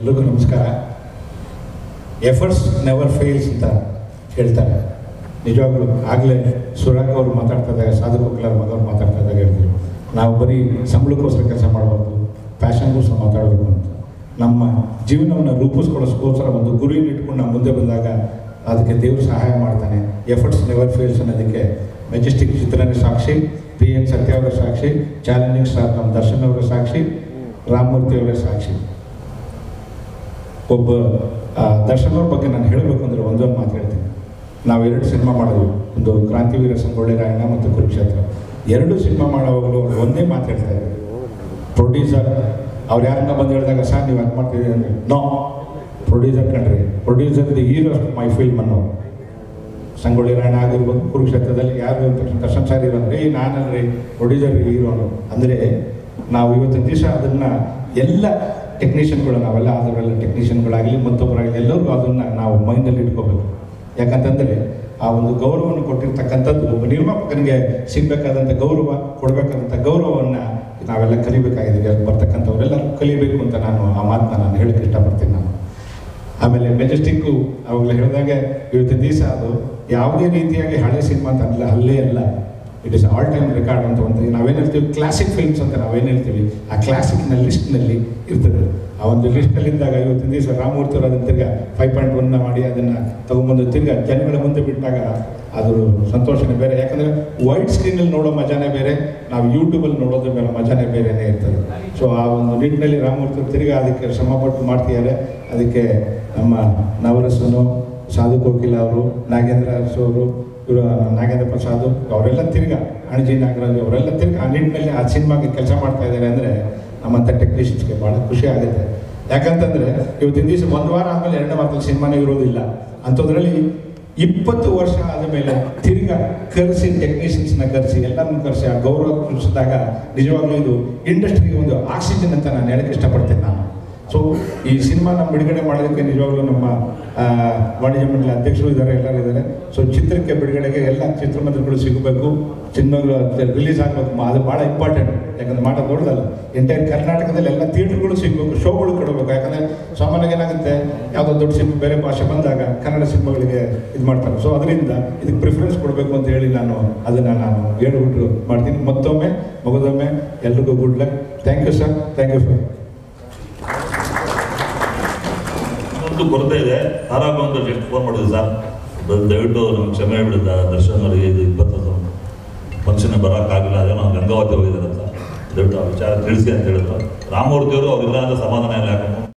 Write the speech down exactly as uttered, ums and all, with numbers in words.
ಎಲ್ರಿಗೂ ನಮಸ್ಕಾರ. Efforts never fails ಅಂತ ಹೇಳ್ತಾರೆ. ನಿಜವಾಗ್ಲೂ ಆಗಲೇ ಸುರಾಗ್ ಅವರು ಮಾತಾಡ್ತಾ ಇದ್ದಾಗ, ಸಾಧು ಕೋಕಿಲಾರ ಮಗವ್ರು ಮಾತಾಡ್ತಾ ಇದ್ದಾಗ ಹೇಳ್ತಿದ್ರು, ನಾವು ಬರೀ ಸಂಬಳಕ್ಕೋಸ್ಕರ ಕೆಲಸ ಮಾಡಬಾರ್ದು, ಪ್ಯಾಷನ್ಗೋಸ್ಕರ ಮಾತಾಡಬೇಕು ಅಂತ. ನಮ್ಮ ಜೀವನವನ್ನು ರೂಪಿಸ್ಕೊಳ್ಳೋಸ್ಕೋಸ್ಕರ ಒಂದು ಗುರಿಯನ್ನು ಇಟ್ಕೊಂಡು ನಾವು ಮುಂದೆ ಬಂದಾಗ ಅದಕ್ಕೆ ದೇವರು ಸಹಾಯ ಮಾಡ್ತಾನೆ. ಎಫರ್ಟ್ಸ್ ನೆವರ್ ಫೇಲ್ಸ್ ಅನ್ನೋದಕ್ಕೆ ಮೆಜೆಸ್ಟಿಕ್ ಚಿತ್ರನೇ ಸಾಕ್ಷಿ, ಪಿ ಎನ್ ಸತ್ಯ ಅವರ ಸಾಕ್ಷಿ, ಚಾಲೆಂಜಿಂಗ್ ಸ್ಟಾರ್ ನಮ್ಮ ದರ್ಶನ್ ಅವರ ಸಾಕ್ಷಿ, ರಾಮಮೂರ್ತಿ ಅವರ ಸಾಕ್ಷಿ. ಒಬ್ಬ ದರ್ಶನ್ ಅವ್ರ ಬಗ್ಗೆ ನಾನು ಹೇಳಬೇಕು ಅಂದರೆ ಒಂದೊಂದು ಮಾತು ಹೇಳ್ತೀನಿ. ನಾವು ಎರಡು ಸಿನಿಮಾ ಮಾಡಿದ್ವಿ, ಒಂದು ಕ್ರಾಂತಿವೀರ ಸಂಗೊಳ್ಳಿ ರಾಯಣ್ಣ ಮತ್ತು ಕುರುಕ್ಷೇತ್ರ. ಎರಡು ಸಿನಿಮಾ ಮಾಡೋವಾಗಲೂ ಒಂದೇ ಮಾತು ಹೇಳ್ತಾ ಇದ್ದಾರೆ. ಪ್ರೊಡ್ಯೂಸರ್ ಅವ್ರು ಯಾರನ್ನ ಬಂದು ಹೇಳಿದಾಗ, ಸರ್ ನೀವು ಅದು ಮಾಡ್ತಿದ್ದೀರಿ ಅಂದರೆ, ನೋ ಪ್ರೊಡ್ಯೂಸರ್ ಕಂಡ್ರಿ, producer the hero of my film ಅನ್ನೋ. ಸಂಗೊಳ್ಳಿ ರಾಯಣ್ಣ ಆಗಿರ್ಬೋದು, ಕುರುಕ್ಷೇತ್ರದಲ್ಲಿ ಯಾರು ಅಂತ ದರ್ಶನ್ ಸರ್ ಇರೋ ಅಂದರೆ, ಈ ನಾನಲ್ರಿ ಪ್ರೊಡ್ಯೂಸರ್ ಹೀರೋ ಅನ್ನೋ. ಅಂದರೆ ನಾವು ಇವತ್ತಿನ ದಿವಸ ಅದನ್ನು ಎಲ್ಲ ಟೆಕ್ನಿಷಿಯನ್ಗಳು, ನಾವೆಲ್ಲ ಅದರಲ್ಲ ಟೆಕ್ನಿಷಿಯನ್ಗಳಾಗಲಿ ಮತ್ತೊಬ್ಬರಾಗಲಿ ಎಲ್ಲರಿಗೂ ಅದನ್ನು ನಾವು ಮೈಂಡಲ್ಲಿ ಇಟ್ಕೋಬೇಕು. ಯಾಕಂತಂದರೆ ಆ ಒಂದು ಗೌರವವನ್ನು ಕೊಟ್ಟಿರ್ತಕ್ಕಂಥದ್ದು ಒಬ್ಬ ನಿರ್ಮಾಪಕನಿಗೆ ಸಿಗಬೇಕಾದಂಥ ಗೌರವ, ಕೊಡಬೇಕಾದಂಥ ಗೌರವವನ್ನು ನಾವೆಲ್ಲ ಕಲಿಬೇಕಾಗಿದೆ. ಅಲ್ಲಿ ಬರ್ತಕ್ಕಂಥವರೆಲ್ಲರೂ ಕಲಿಬೇಕು ಅಂತ ನಾನು ಆ ಮಾತನ್ನ ನಾನು ಹೇಳೋಕ್ಕೆ ಇಷ್ಟಪಡ್ತೀನಿ. ನಾನು ಆಮೇಲೆ ಮೆಜೆಸ್ಟಿಕ್ಕು ಅವಾಗಲೇ ಹೇಳಿದಾಗೆ ಇವತ್ತಿನ ದಿವಸ ಅದು ಯಾವುದೇ ರೀತಿಯಾಗಿ ಹಳೆ ಸಿನಿಮಾ ಅಂತ ಅಲ್ಲ, ಅಲ್ಲೇ ಅಲ್ಲ, it is all time record ಅಂತ ಒಂದು ನಾವೇನು ಹೇಳ್ತೀವಿ ಕ್ಲಾಸಿಕ್ ಫಿಲ್ಮ್ಸ್ ಅಂತ ನಾವೇನು ಹೇಳ್ತೀವಿ, ಆ ಕ್ಲಾಸಿಕ್ನ ಲಿಸ್ಟ್ನಲ್ಲಿ ಇರ್ತದೆ. ಆ ಒಂದು ಲಿಸ್ಟ್ನಲ್ಲಿದ್ದಾಗ ಇವತ್ತಿನ ದಿವಸ ರಾಮಮೂರ್ತಿ ಅವರು ಅದನ್ನು ತಿರ್ಗಾ ಫೈವ್ ಪಾಯಿಂಟ್ ಒನ್ನ ಮಾಡಿ ಅದನ್ನು ತೊಗೊಂಬಂದು ತಿರ್ಗಾ ಜನಗಳ ಮುಂದೆ ಬಿಟ್ಟಾಗ ಅದು ಸಂತೋಷನೇ ಬೇರೆ. ಯಾಕಂದರೆ ವೈಟ್ ಸ್ಕ್ರೀನಲ್ಲಿ ನೋಡೋ ಮಜಾನೇ ಬೇರೆ, ನಾವು ಯೂಟ್ಯೂಬಲ್ಲಿ ನೋಡೋದ್ರ ಮೇಲೆ ಮಜಾನೇ ಬೇರೆನೇ ಇರ್ತದೆ. ಸೊ ಆ ಒಂದು ನಿಟ್ಟಿನಲ್ಲಿ ರಾಮಮೂರ್ತಿ ತಿರ್ಗಾ ಅದಕ್ಕೆ ಶ್ರಮಪಟ್ಟು ಮಾಡ್ತಿದ್ದಾರೆ. ಅದಕ್ಕೆ ನಮ್ಮ ನವರಸನು, ಸಾಧು ಕೋಕಿಲ ಅವರು, ನಾಗೇಂದ್ರ ಅರಸು ಅವರು, ಇವರು ನಾಗೇಂದ್ರ ಪ್ರಸಾದ್ ಅವರೆಲ್ಲ ತಿರ್ಗಾ, ಅಣಜಿ ನಾಗರಾಜ್ ಅವರೆಲ್ಲ ತಿರ್ಗಾ ಆ ನಿಟ್ಟಿನಲ್ಲಿ ಆ ಸಿನಿಮಾಗೆ ಕೆಲಸ ಮಾಡ್ತಾ ಇದ್ದಾರೆ. ಅಂದರೆ ನಮ್ಮಂಥ ಟೆಕ್ನಿಷಿಯನ್ಸ್ಗೆ ಭಾಳ ಖುಷಿ ಆಗುತ್ತೆ. ಯಾಕಂತಂದರೆ ಇವತ್ತಿನ ದಿವಸ ಒಂದು ವಾರ ಆದಮೇಲೆ ಎರಡನೇ ವಾರದಲ್ಲಿ ಸಿನಿಮಾನೇ ಇರೋದಿಲ್ಲ. ಅಂಥದ್ರಲ್ಲಿ ಇಪ್ಪತ್ತು ವರ್ಷ ಆದ ಮೇಲೆ ತಿರ್ಗಾ ಕರೆಸಿ ಟೆಕ್ನಿಷಿಯನ್ಸ್ನ ಕರೆಸಿ ಎಲ್ಲರನ್ನು ಕರೆಸಿ ಆ ಗೌರವ ತಿಳಿಸಿದಾಗ ನಿಜವಾಗ್ಲೂ ಇದು ಇಂಡಸ್ಟ್ರಿಗೆ ಒಂದು ಆಕ್ಸಿಜನ್ ಅಂತ ನಾನು ಹೇಳಕ್ಕೆ ಇಷ್ಟಪಡ್ತೇನೆ ನಾನು. ಸೊ ಈ ಸಿನಿಮಾ ನಮ್ಮ ಬಿಡುಗಡೆ ಮಾಡೋದಕ್ಕೆ ನಿಜವಾಗ್ಲೂ ನಮ್ಮ ವಾಣಿಜ್ಯ ಮಂಡಳಿ ಅಧ್ಯಕ್ಷರು ಇದ್ದಾರೆ, ಎಲ್ಲರೂ ಇದ್ದಾರೆ. ಸೊ ಚಿತ್ರಕ್ಕೆ ಬಿಡುಗಡೆಗೆ ಎಲ್ಲ ಚಿತ್ರಮಂದಿರಗಳು ಸಿಗಬೇಕು, ಸಿನಿಮಾಗಳು ರಿಲೀಸ್ ಆಗಬೇಕು, ಅದು ಭಾಳ ಇಂಪಾರ್ಟೆಂಟ್. ಯಾಕಂದರೆ ಮಾಡೋದು ದೊಡ್ಡದಲ್ಲ, ಎಂಟೈರ್ ಕರ್ನಾಟಕದಲ್ಲಿ ಎಲ್ಲ ಥಿಯೇಟ್ರ್ಗಳು ಸಿಗಬೇಕು, ಶೋಗಳು ಕೊಡಬೇಕು. ಯಾಕಂದರೆ ಸಾಮಾನ್ಯವಾಗಿ ಏನಾಗುತ್ತೆ, ಯಾವುದೋ ದೊಡ್ಡ ಸಿನಿಮಾ ಬೇರೆ ಭಾಷೆ ಬಂದಾಗ ಕನ್ನಡ ಸಿನಿಮಾಗಳಿಗೆ ಇದು ಮಾಡ್ತಾರೆ. ಸೊ ಅದರಿಂದ ಇದಕ್ಕೆ ಪ್ರಿಫರೆನ್ಸ್ ಕೊಡಬೇಕು ಅಂತ ಹೇಳಿ ನಾನು ಅದನ್ನು ನಾನು ಹೇಳ್ಬಿಟ್ಟು ಮಾಡ್ತೀನಿ. ಮತ್ತೊಮ್ಮೆ ಮಗದೊಮ್ಮೆ ಎಲ್ರಿಗೂ good luck. Thank you sir, thank you sir. ಕೊರತೆ ಇದೆ. ತಾರಾ ಬಂದು ಎಷ್ಟು ಫೋನ್ ಮಾಡಿದ್ರು ಸರ್, ದಯವಿಟ್ಟು ನಮ್ಗೆ ಕ್ಷಮೆ ಬಿಡುತ್ತಾ, ದರ್ಶನ್ ಅವರಿಗೆ ಇದು ಇಪ್ಪತ್ತೊಂದು ಫಂಕ್ಷನ್ ಬರೋಕ್ಕಾಗಿಲ್ಲ, ಅದೇನೋ ಗಂಗಾವತಿ ಹೋಗಿದ್ದಾರೆ ಅಂತ ದಯವಿಟ್ಟು ಆ ವಿಚಾರ ತಿಳಿಸಿ ಅಂತ ಹೇಳಿದ್ರು. ರಾಮಮೂರ್ತಿಯವರು ಅವರಿಲ್ಲ ಅಂತ ಸಮಾಧಾನ ಇಲ್ಲ. ಯಾಕಂದ್ರೆ